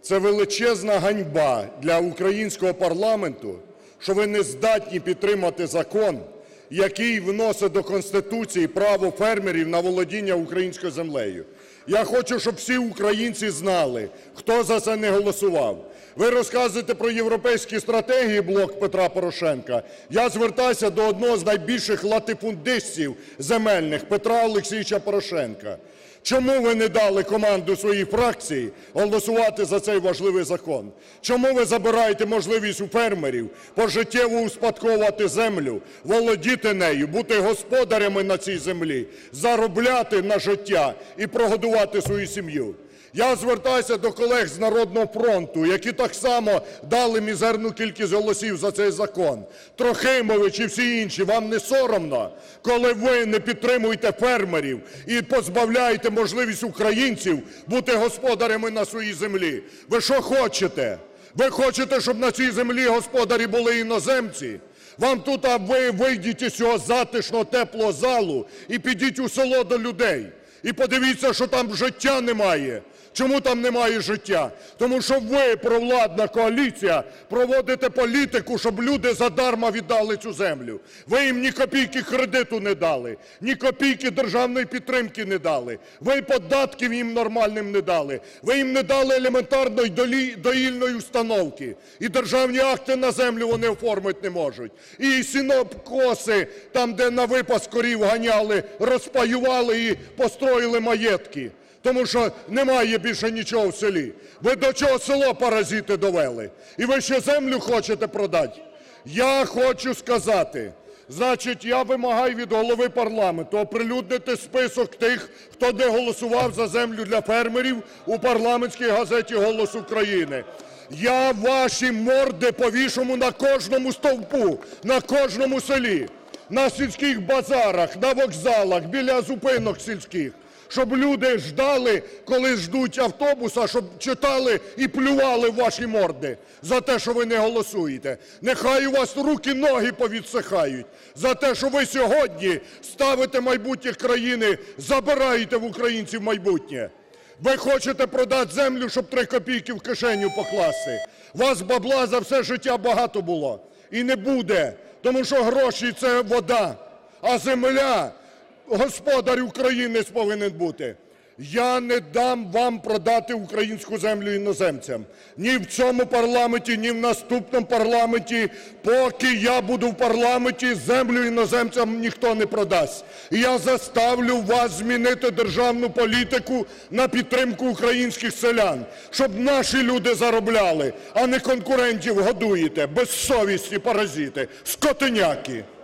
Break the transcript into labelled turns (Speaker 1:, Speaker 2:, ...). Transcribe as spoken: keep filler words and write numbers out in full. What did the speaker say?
Speaker 1: Це величезна ганьба для українського парламенту, що ви не здатні підтримати закон, який вносить до Конституції право фермерів на володіння українською землею. Я хочу, щоб всі українці знали, хто за це не голосував. Ви розказуєте про європейські стратегії, блок Петра Порошенка. Я звертаюся до одного з найбільших латифундистів земельних – Петра Олексійовича Порошенка. Чому ви не дали команду своїй фракції голосувати за цей важливий закон? Чому ви забираєте можливість у фермерів пожиттєво успадковувати землю, володіти нею, бути господарями на цій землі, заробляти на життя і прогодувати свою сім'ю? Я звертаюся до колег з "Народного фронту", які так само дали мізерну кількість голосів за цей закон. Трохимович і всі інші, вам не соромно, коли ви не підтримуєте фермерів і позбавляєте можливість українців бути господарями на своїй землі? Ви що хочете? Ви хочете, щоб на цій землі господарі були іноземці? Вам тут, а ви вийдіть із цього затишного, теплого залу і підіть у село до людей. І подивіться, що там життя немає. Чому там немає життя? Тому що ви, провладна коаліція, проводите політику, щоб люди задарма віддали цю землю. Ви їм ні копійки кредиту не дали, ні копійки державної підтримки не дали. Ви податків їм нормальним не дали. Ви їм не дали елементарної доїльної установки. І державні акти на землю вони оформити не можуть. І сінокоси, там, де на випас корів ганяли, розпаювали і построїли маєтки. Тому що немає більше нічого в селі. Ви до чого село, паразити, довели? І ви ще землю хочете продати? Я хочу сказати, значить, я вимагаю від голови парламенту оприлюднити список тих, хто не голосував за землю для фермерів у парламентській газеті "Голос України". Я ваші морди повішу на кожному стовпу, на кожному селі, на сільських базарах, на вокзалах, біля зупинок сільських. Щоб люди ждали, коли ждуть автобуса, щоб читали і плювали в ваші морди за те, що ви не голосуєте. Нехай у вас руки-ноги повідсихають за те, що ви сьогодні ставите майбутнє країни, забираєте в українців майбутнє. Ви хочете продати землю, щоб три копійки в кишеню покласти. У вас бабла за все життя багато було. І не буде, тому що гроші – це вода, а земля – господар українець повинен бути. Я не дам вам продати українську землю іноземцям. Ні в цьому парламенті, ні в наступному парламенті. Поки я буду в парламенті, землю іноземцям ніхто не продасть. І я заставлю вас змінити державну політику на підтримку українських селян, щоб наші люди заробляли, а не конкурентів годуєте, безсовісні паразити, скотиняки.